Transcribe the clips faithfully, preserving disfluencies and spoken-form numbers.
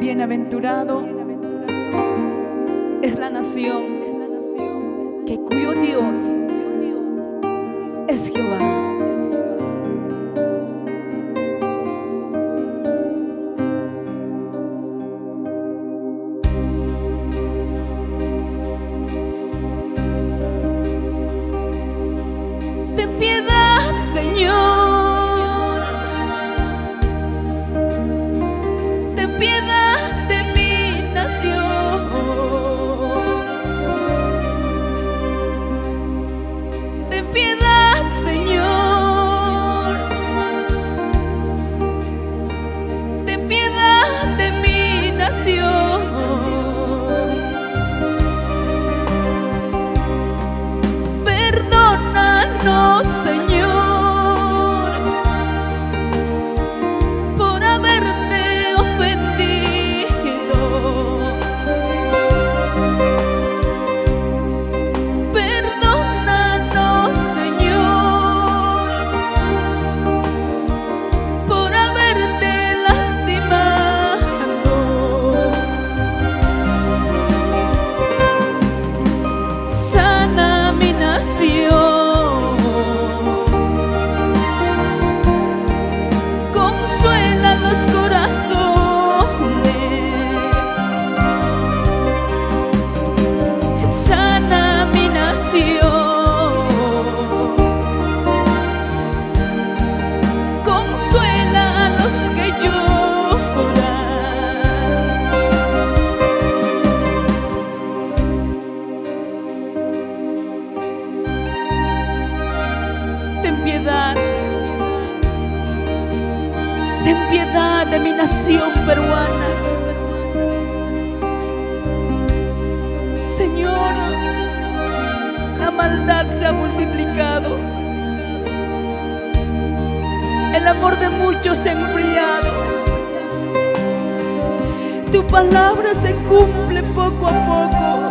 Bienaventurado es la nación que cuyo Dios es Jehová. Ten piedad, Señor, ten piedad de mi nación, ten piedad, Señor, ten piedad de mi nación. Perdónanos, Señor, por haberte ofendido. Perdónanos, Señor, por haberte lastimado. Sana mi nación. Ten piedad de mi nación peruana. Señor, la maldad se ha multiplicado. El amor de muchos se ha enfriado. Tu palabra se cumple poco a poco.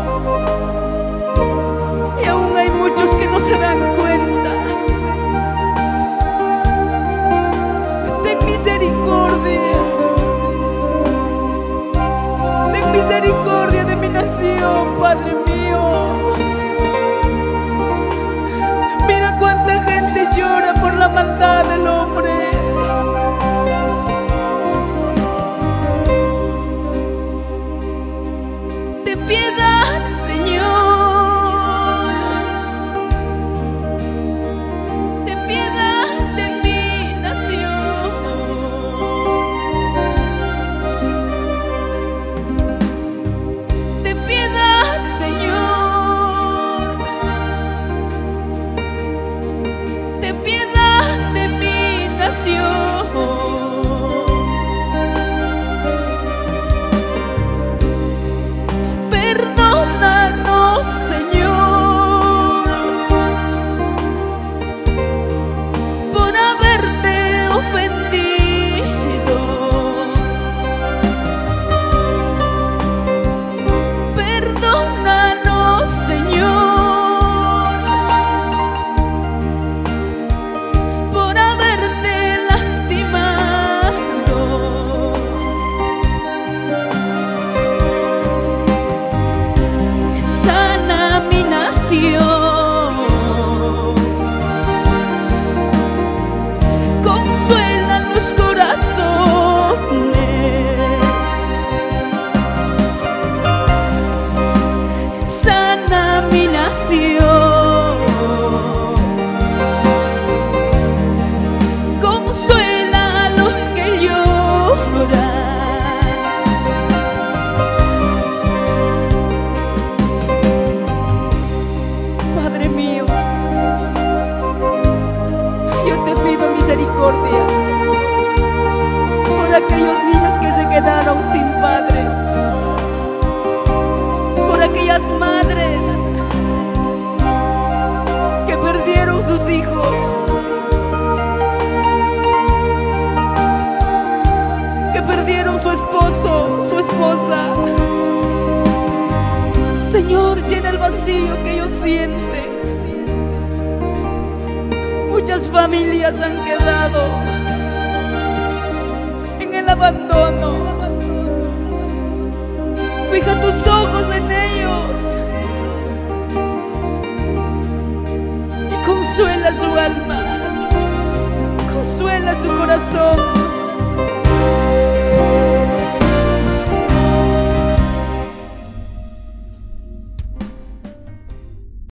Y aún hay muchos que no se dan cuenta. Misericordia, ten misericordia de mi nación, Padre mío. Mira cuánta gente llora por la maldad del hombre. Ten piedad, Señor, ten piedad de mi nación. Perdónanos, Señor, por haberte ofendido. Perdónanos, Señor, por haberte lastimado. Sana mi nación, consuela los corazones. Sana mi nación, consuela a los que lloran. Padre mío, yo te pido misericordia por aquellos niños que se quedaron sin padres, por aquellas madres que perdieron sus hijos, que perdieron su esposo, su esposa. Señor, llena el vacío que ellos sienten. Muchas familias han quedado en el abandono. Fija tus ojos en ellos y consuela su alma, consuela su corazón.